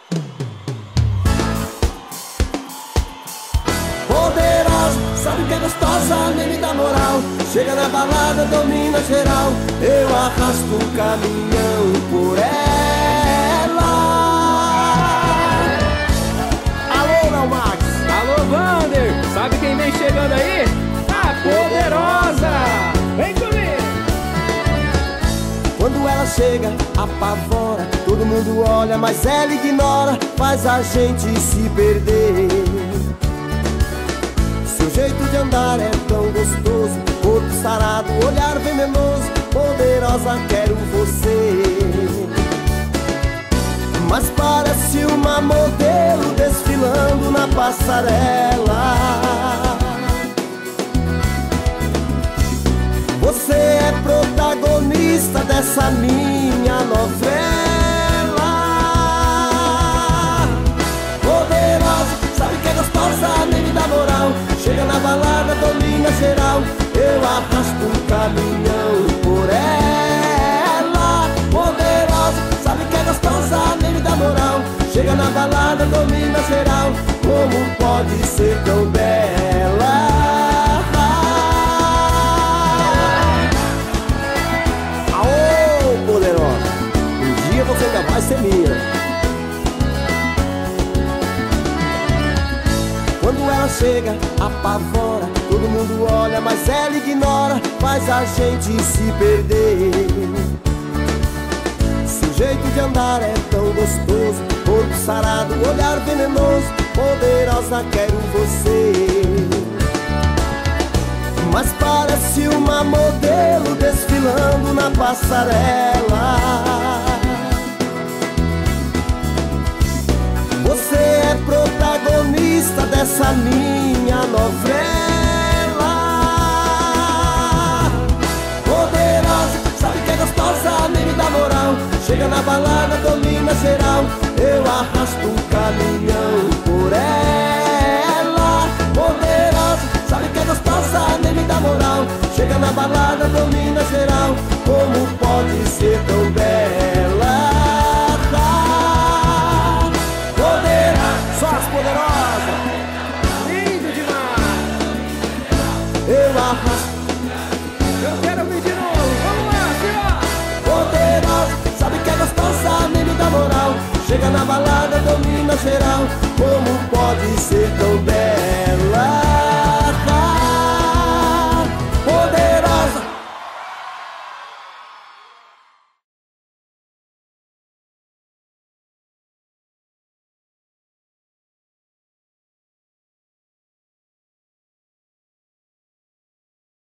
Poderosa, sabe que é gostosa, nem me dá moral. Chega na balada, domina geral. Eu arrasto um caminhão por ela. Alô, não, Max. Alô, Vander, sabe quem vem chegando aí? A Poderosa! Vem comigo! Quando ela chega, apavora. Todo mundo olha, mas ela ignora. Faz a gente se perder. Seu jeito de andar é tão gostoso, corpo sarado, olhar venenoso. Poderosa, quero você. Mas parece uma modelo desfilando na passarela. Você é protagonista dessa minha novela. Poderosa, sabe que é gostosa, nem me dá moral. Chega na balada, domina geral. Eu arrasto um caminhão por ela. Poderosa, sabe que é gostosa, nem me dá moral. Chega na balada, domina geral. Como pode ser tão bela? Aô, poderosa, um dia você ainda vai ser minha. Quando ela chega, apavora. Todo mundo olha, mas ela ignora. Faz a gente se perder. Seu jeito de andar é tão gostoso, corpo sarado, olhar venenoso. Poderosa, quero você. Mas parece uma modelo desfilando na passarela. Você é protagonista dessa minha novela. Poderosa, sabe que é gostosa, nem me dá moral. Chega na balada, domina geral. Eu arrasto um caminhão por ela. Poderosa, sabe que é gostosa, nem me dá moral. Chega na balada, domina geral. Como pode ser tão bela? Só as poderosas. Lindo demais! Eu arrasto. Eu quero ouvir de novo! Vamos lá, senhor! Poderosa, sabe que é gostosa, nem me dá moral. Chega na balada, domina geral. Como pode ser tão bela?